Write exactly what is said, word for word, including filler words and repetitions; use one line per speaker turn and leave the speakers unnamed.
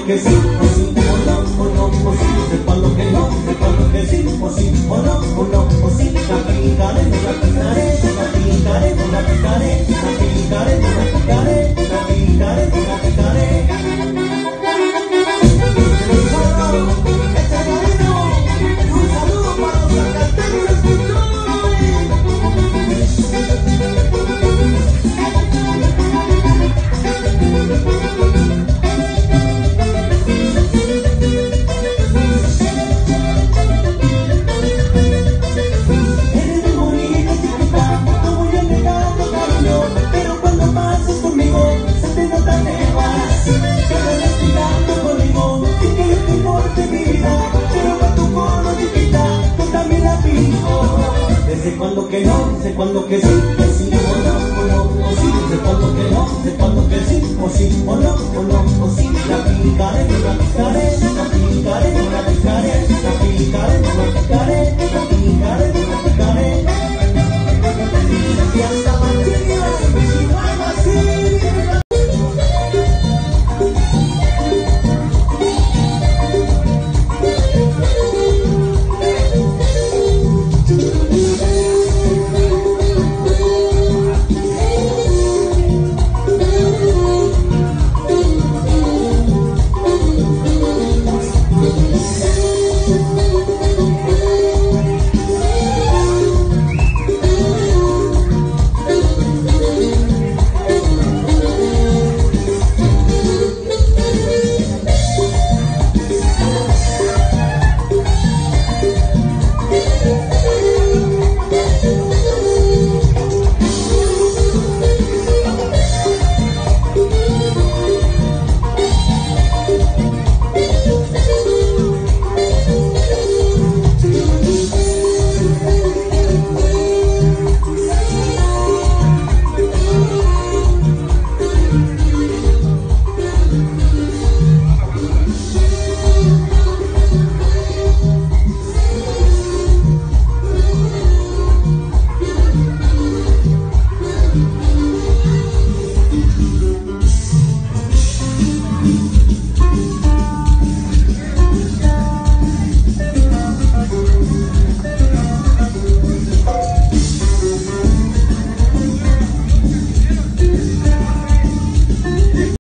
cuándo que sí, o sí, o no, o no, o sí, sé cuándo que no, sé cuándo que sí, o sí, o no, o no, o sí, la picaré, no la picaré, la picaré, no la picaré, la picaré, no la picaré, la picaré, no la picaré. Un saludo para los zacateros escultores. Eres muy bonita, chiquita, no voy a negar tu cariño, pero cuando pasas conmigo se te nota que vas. Quedas respirando conmigo, sin que yo te importe mi vida, pero con tu forma chiquita, tú también la pico. Desde cuando que no, sé cuándo que sí.